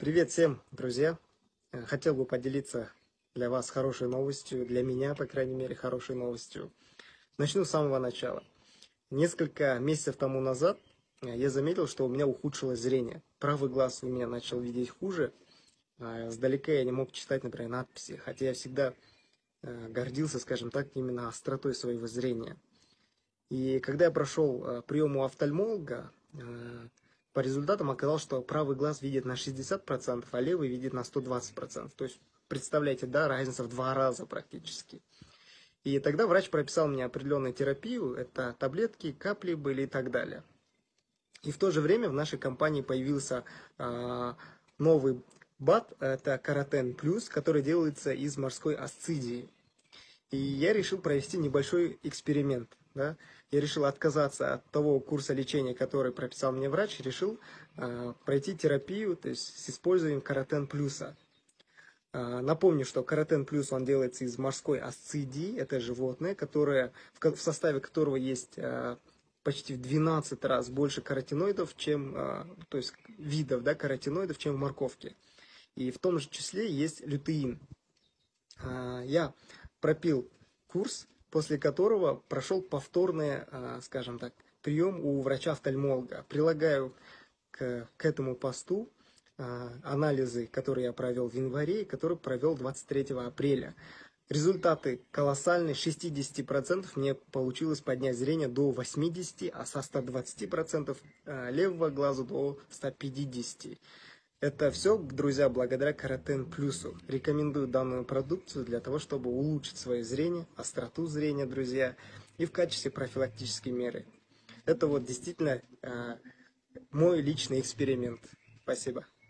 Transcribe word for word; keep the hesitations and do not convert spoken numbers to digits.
Привет всем, друзья! Э, Хотел бы поделиться для вас хорошей новостью, для меня, по крайней мере, хорошей новостью. Начну с самого начала. Несколько месяцев тому назад э, я заметил, что у меня ухудшилось зрение. Правый глаз у меня начал видеть хуже. а Сдалека я не мог читать, например, надписи, хотя я всегда э, гордился, скажем так, именно остротой своего зрения. И когда я прошел э, прием у офтальмолога, э, по результатам оказалось, что правый глаз видит на шестьдесят процентов, а левый видит на сто двадцать процентов. То есть, представляете, да, разница в два раза практически. И тогда врач прописал мне определенную терапию, это таблетки, капли были и так далее. И в то же время в нашей компании появился э, новый БАД, это Каротен Плюс, который делается из морской асцидии. И я решил провести небольшой эксперимент. Да? Я решил отказаться от того курса лечения, который прописал мне врач, и решил э, пройти терапию, то есть с использованием Каротен Плюса. Э, напомню, что Каротен Плюс он делается из морской асцидии, это животное, которое, в, в составе которого есть э, почти в двенадцать раз больше каротиноидов, чем, э, то есть видов, да, каротиноидов, чем в морковке. И в том же числе есть лютеин. Э, я пропил курс, после которого прошел повторный, скажем так, прием у врача-офтальмолога. Прилагаю к, к этому посту анализы, которые я провел в январе и которые провел двадцать третьего апреля. Результаты колоссальные, шестьдесят процентов мне получилось поднять зрение до восьмидесяти процентов, а со ста двадцати процентов левого глаза до ста пятидесяти процентов. Это все, друзья, благодаря Каротен Плюсу. Рекомендую данную продукцию для того, чтобы улучшить свое зрение, остроту зрения, друзья, и в качестве профилактической меры. Это вот действительно э, мой личный эксперимент. Спасибо.